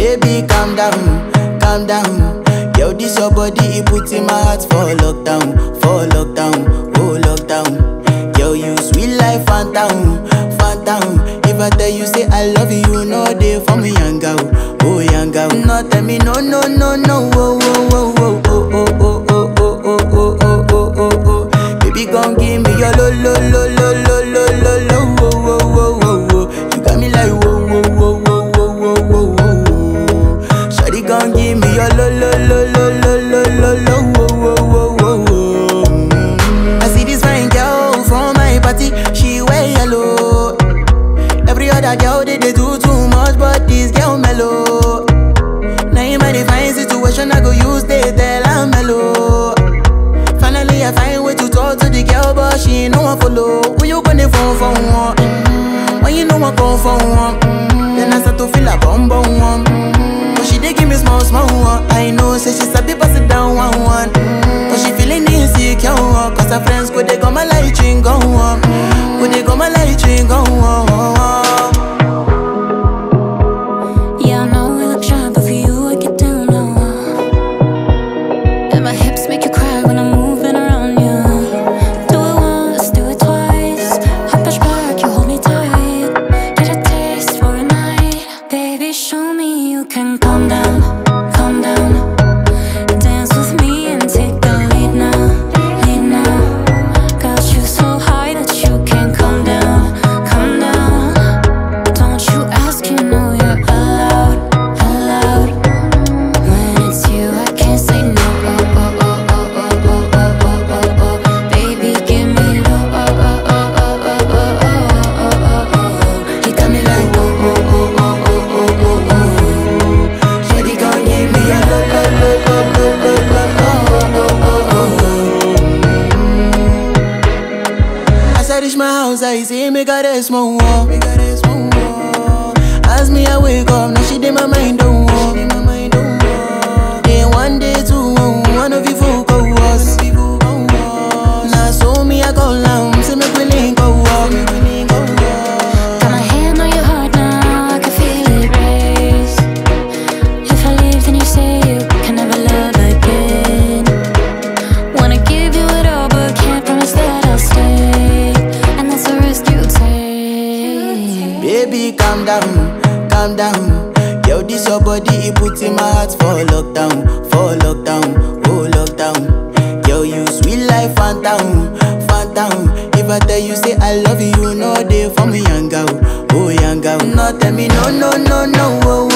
Baby, calm down. Yo, this your body, it puts in my heart for lockdown, oh lockdown. Yo, you sweet life, phantom. If I tell you say I love you, no day for me, young girl, oh young girl. No tell me no, oh, oh, oh, oh, oh, oh, oh, oh, oh, oh, oh, oh, oh, oh. Baby, gon' give me your lo, oh, oh, oh, oh, oh. You got me like whoa, whoa, whoa, whoa, whoa, whoa, whoa. Shawty gon' give me your lo, oh, oh, oh, oh, oh. I see this fine girl from my party, she wear yellow. Every other girl they do too much, but this girl mellow. Now in my divine situation, I go use they tell I'm mellow. Finally I find way to talk to the girl, but she ain't no one follow. When you gonna phone for one? When you know I come for one? Then I start to feel a bum one. But she dey give me small one. I know, say she sabi pass it down one. But she feeling insecure, cause her friends go they come my light ring go on. Go they come my light ring go on. Yeah, I know we look shy, but for you I get down low. And my hips make you cry when I'm moving around you. Do it once, do it twice. I push back, you hold me tight. Get a taste for a night. Baby, show me you can calm down, calm down. Dance with me and take the lead now, lead now. Got you so high that you can't come down, come down. Don't you ask, you know you're allowed, allowed. When it's you, I can't say no. Oh, oh, oh, oh, oh, oh, oh, oh, oh, oh. Baby, give me low. Oh, oh, oh, oh, oh, oh, oh, oh, oh, oh. You got me like oh, oh, oh, oh, oh, oh, oh, oh. Shawty gon' give me a low, oh, oh, oh, oh, oh, oh. As I reach my house, I see me got a small wall. As me I wake up, now she did my mind don't walk. Then one day two, one of you folk go was. Now so me I go down, see me willing go walk. Got my hand on your heart now, I can feel it race. If I leave, then you say you can never love again. Wanna give you it all, but can't promise that I'll stay. And that's a risk you take. Baby, calm down. Yo, this your body, it puts in my heart for lockdown, oh lockdown. Yo, you sweet life, phantom. If I tell you say I love you, no day for me, young girl, oh young girl. No tell me no, oh,